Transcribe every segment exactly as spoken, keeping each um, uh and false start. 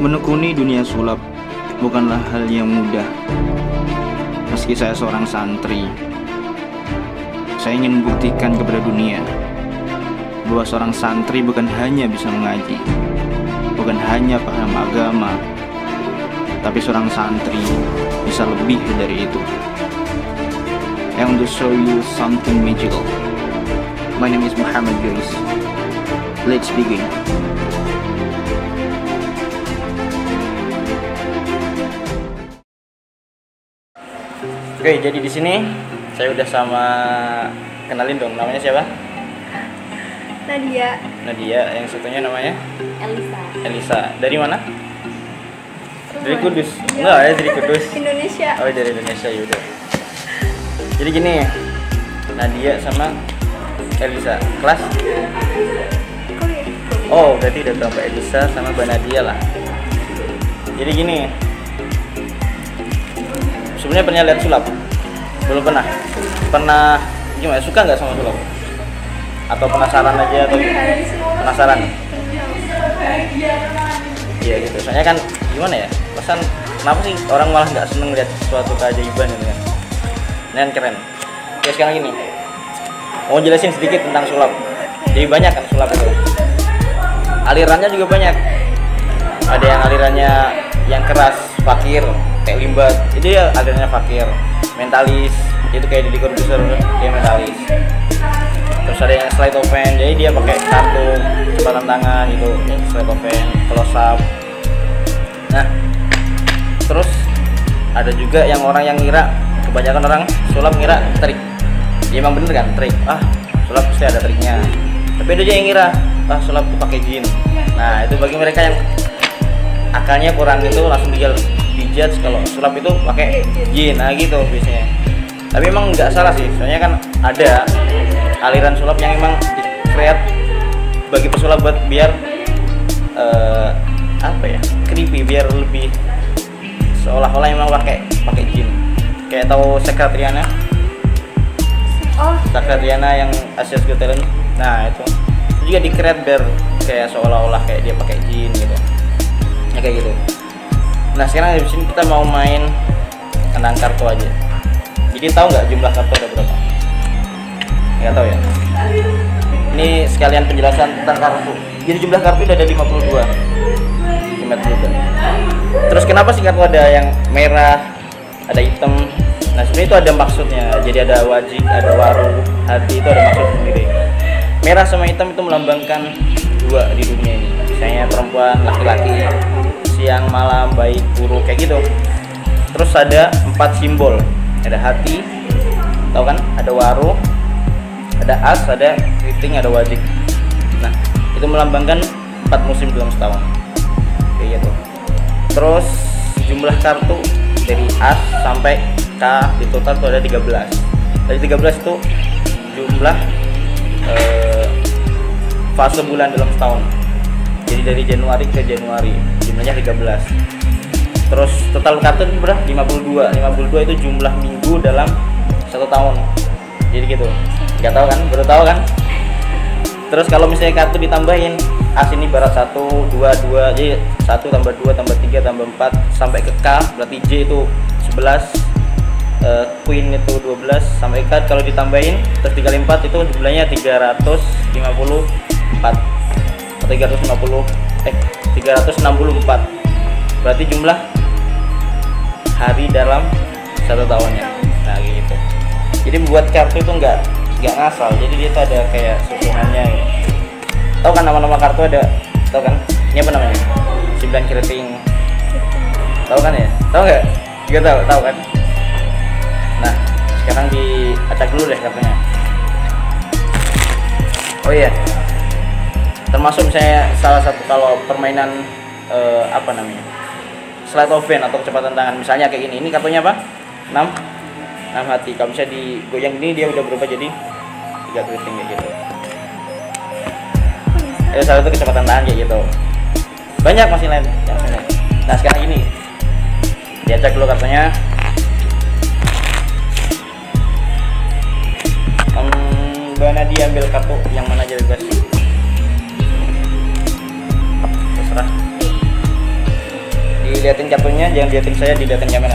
Menekuni dunia sulap bukanlah hal yang mudah. Meski saya seorang santri, saya ingin membuktikan kepada dunia bahwa seorang santri bukan hanya bisa mengaji, bukan hanya paham agama, tapi seorang santri bisa lebih dari itu. I want to show you something magical. My name is Muhammad Grace. Let's begin. Oke, jadi di sini saya udah sama, kenalin dong, namanya siapa? Nadia. Nadia, yang satunya namanya? Elisa. Elisa. Dari mana? Dari Kudus. Iya. Enggak, ya dari Kudus. Indonesia. Oh, dari Indonesia, yaudah. Jadi gini, Nadia sama Elisa, kelas? Kuliah. Oh, berarti udah tahu Mbak Elisa sama Mbak Nadia lah. Jadi gini, sebenarnya pernah lihat sulap? Belum pernah? Pernah gimana? Suka nggak sama sulap? Atau penasaran aja atau penasaran? Iya gitu. Soalnya kan gimana ya? Pesan kenapa sih orang malah nggak seneng lihat suatu keajaiban gitu kan? Ini kan keren. Oke, sekarang gini, mau jelasin sedikit tentang sulap. Jadi banyak kan sulap itu. Alirannya juga banyak. Ada yang alirannya yang keras, fakir, kayak limbat. Itu ya alirannya fakir. Mentalis, itu kayak Deddy Corbuzier, dia mentalis. Terus ada yang slide open, jadi dia pakai kartu, kecepatan tangan gitu, slide open, close up. Nah, terus ada juga yang orang yang ngira, kebanyakan orang sulap ngira trik. Ya emang bener kan trik. Ah, sulap pasti ada triknya. Tapi ada juga yang ngira, ah sulap itu pakai jin. Nah, itu bagi mereka yang akalnya kurang itu langsung dia dijudge kalau sulap itu pakai jin. Nah, gitu biasanya. Tapi emang nggak salah sih, soalnya kan ada aliran sulap yang emang di-create bagi pesulap buat biar uh, apa ya, creepy, biar lebih seolah-olah emang pakai pakai jin. Kayak tahu Sekretriana? Oh, Sekretriana yang Asia's Got Talent. Nah, itu, itu juga di-create biar kayak seolah-olah kayak dia pakai jin gitu. Ya kayak gitu. Nah, sekarang di sini kita mau main tentang kartu aja. Jadi tahu nggak jumlah kartu ada berapa? Nggak tahu ya. Ini sekalian penjelasan tentang kartu. Jadi jumlah kartu udah ada lima puluh dua. lima puluh dua. Terus kenapa sih kartu ada yang merah, ada hitam? Nah, sebenarnya itu ada maksudnya. Jadi ada wajib, ada waru, hati, itu ada maksud sendiri. Merah sama hitam itu melambangkan dua di dunia ini. Misalnya perempuan, laki-laki, siang, malam, baik, buruk, kayak gitu. Terus ada empat simbol. Ada hati, tahu kan? Ada waru, ada as, ada keriting, ada wajib. Nah, itu melambangkan empat musim dalam setahun. Kayak gitu. Terus jumlah kartu dari as sampai k di total itu ada tiga belas. Dari tiga belas itu jumlah eh, fase bulan dalam setahun. Jadi dari Januari ke Januari jumlahnya tiga belas. Terus total kartu berapa? lima puluh dua. lima puluh dua itu jumlah minggu dalam satu tahun. Jadi gitu. Nggak tahu kan? Baru tahu kan? Terus kalau misalnya kartu ditambahin, as ini barat satu, dua, dua, jadi satu tambah dua tambah tiga tambah empat sampai ke K, berarti J itu sebelas, uh, Queen itu dua belas, sampai K kalau ditambahin terus dikali empat itu jumlahnya tiga ratus lima puluh empat. tiga ratus lima puluh eh tiga ratus enam puluh empat. Berarti jumlah hari dalam satu tahunnya. Nah, gitu. Jadi buat kartu itu nggak nggak ngasal. Jadi dia tuh ada kayak susunannya. Gitu. Tahu kan nama-nama kartu ada? Tahu kan? Ini apa namanya? Sembilan keriting. Tahu kan ya? Tahu nggak? Juga tahu, tahu kan? Nah, sekarang diacak dulu deh kartunya. Oh iya. Termasuk misalnya salah satu kalau permainan eh, apa namanya? Slide of hand atau kecepatan tangan. Misalnya kayak gini. Ini kartunya apa? enam. enam hati. Kalau misalnya digoyang ini dia udah berubah jadi tiga keriting kayak gitu. Ada salah satu kecepatan tangan kayak gitu. Banyak masih lain yang sini. Nah, sekarang ini diacak dulu kartunya. Hmm, Mbak Nadia ambil kartu yang mana aja bebas. Terserah. diliatin kartunya, jangan diliatin saya, diliatin kamera.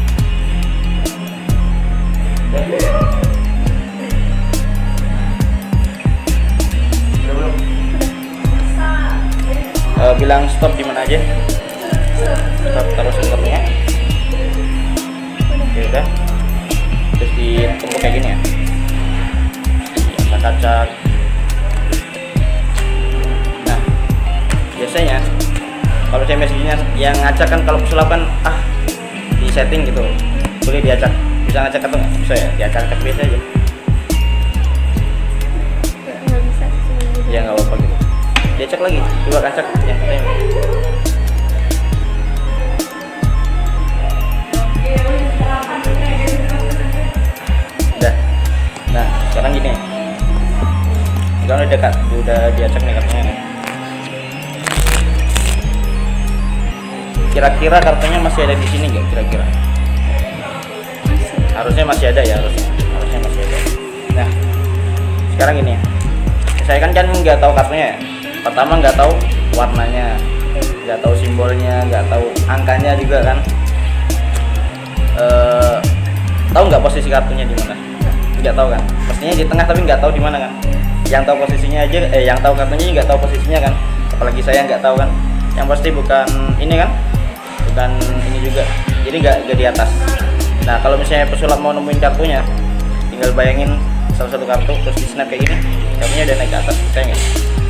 Uh, bilang stop di mana aja. Stop, taruh senternya. Oke, udah. Terus ditumpuk kayak gini ya. Acak-acak. Nah, biasanya kalau C M S G-nya yang ngacak kan, kalau pesulap kan ah di setting gitu. Boleh diacak. Bisa ngacak atau nggak? Bisa ya, diacak-acak biasa aja. Nggak bisa sih. Ya nggak apa-apa gitu. Diacak lagi, coba kacak yang katanya. Udah. Nah, sekarang gini. Sekarang udah dekat, udah diacak nih kartunya nih. Kira-kira kartunya masih ada di sini nggak? Kira-kira? Harusnya masih ada ya, harusnya. Harusnya masih ada. Nah, sekarang gini. Saya kan kan nggak tahu kartunya ya. Pertama nggak tahu warnanya, nggak tahu simbolnya, nggak tahu angkanya juga kan. E, tahu nggak posisi kartunya di mana? Nggak tahu kan. Pastinya di tengah tapi nggak tahu di mana kan. Yang tahu posisinya aja, eh yang tahu kartunya nggak tahu posisinya kan. Apalagi saya nggak tahu kan. Yang pasti bukan ini kan, bukan ini juga. Jadi nggak nggak di atas. Nah kalau misalnya pesulap mau nemuin kartunya, tinggal bayangin salah satu kartu terus di snap kayak gini, kartunya udah naik ke atas, saya nggak?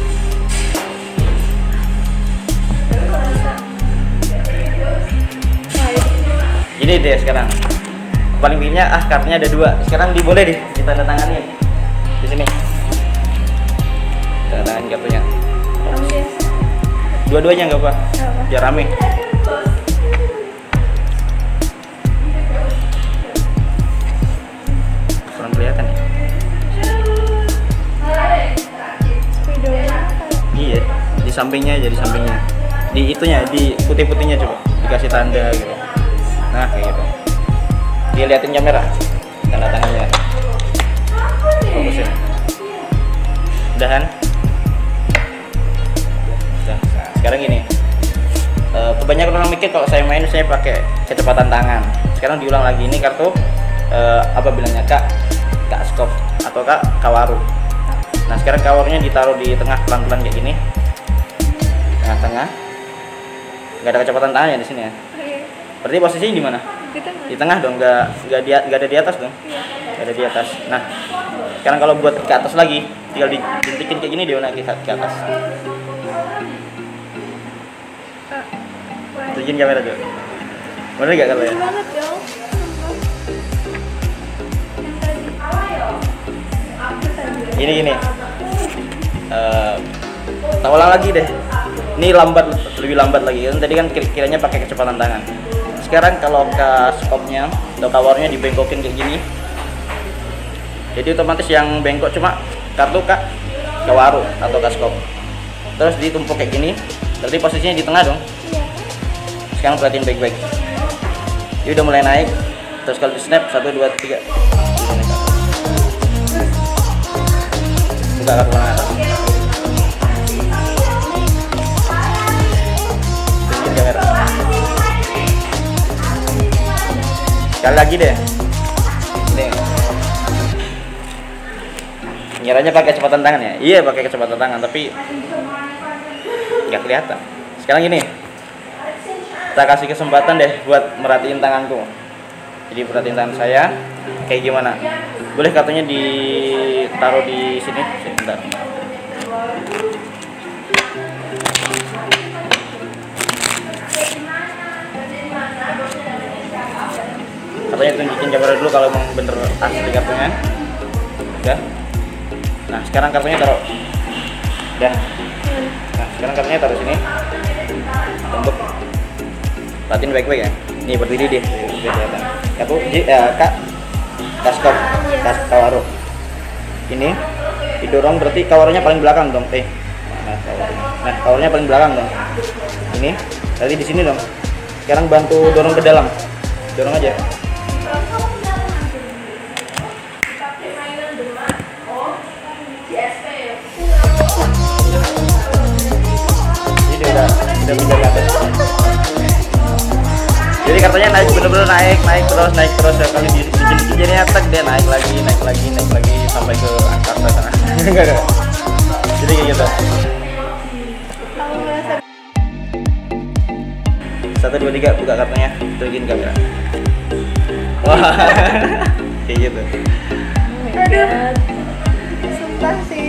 Ini deh sekarang paling pinginnya ah kartunya ada dua, sekarang diboleh deh kita tanda tanganin di sini, tanda tangan kartunya dua-duanya nggak apa biar rame. Kurang kelihatan ya? Iya, di sampingnya aja, di sampingnya, di itunya, di putih-putihnya coba dikasih tanda gitu. Nah kayak gitu, dia liatin kamera tanda tangannya. Fokusin. Udahan. Udah. Sekarang gini, e, kebanyakan orang mikir kalau saya main saya pakai kecepatan tangan. Sekarang diulang lagi, ini kartu e, apa bilangnya kak, kak skop atau kak kawaru. Nah sekarang kawarunya ditaruh di tengah pelan-pelan kayak gini, tengah-tengah. Nggak ada kecepatan tangan ya di sini ya. Berarti posisinya di mana? Di tengah. Di tengah dong, nggak nggak di nggak ada di atas dong. Iya. Nggak ada di atas. Nah, sekarang kalau buat ke atas lagi, tinggal dijentikin kayak gini dia naik ke ke atas. Tunjukin kamera dulu. Bener nggak kalau ya? Lucu banget dong. Gini gini. Uh, tak ulang lagi deh. Ini lambat, lebih lambat lagi kan. Tadi kan kiranya pakai kecepatan tangan. Sekarang kalau ke skopnya atau kawarnya dibengkokin kayak gini, jadi otomatis yang bengkok cuma kartu kak kawaru atau kaskop. Terus ditumpuk kayak gini, berarti posisinya di tengah dong. Sekarang perhatiin baik-baik. Ini udah mulai naik. Terus kalau di snap satu dua tiga, buka kartu mana atas. Tunjukin kamera. Sekali lagi deh. Ini. Ngiranya pakai kecepatan tangan ya? Iya, pakai kecepatan tangan, tapi nggak kelihatan. Sekarang gini, kita kasih kesempatan deh buat merhatiin tanganku. Jadi perhatiin tangan saya, kayak gimana? Boleh kartunya ditaruh di sini, sebentar. Kartunya tunjukin kamera dulu kalau emang bener asli kartunya. Udah. Nah sekarang kartunya taruh. Udah. Nah sekarang kartunya taruh sini. Untuk perhatiin baik-baik ya. Nih berdiri deh. Kelihatan. Kartu ya, kak kaskop, kas kawaru. Ini didorong berarti kawarunya paling belakang dong. Eh. Nah kawarunya. Nah kawarunya paling belakang dong. Ini. Tadi di sini dong. Sekarang bantu dorong ke dalam. Dorong aja. Jadi udah udah bisa ke atas. Jadi kartunya naik bener-bener naik naik terus naik terus ya kali di dikit jadinya tek dia naik lagi naik lagi naik lagi sampai ke angkasa sana. Enggak ada. Jadi kayak gitu. Aku merasa Satu dua tiga buka kartunya, tunjukin kamera. Wah, kayak gitu. aduh sumpah sih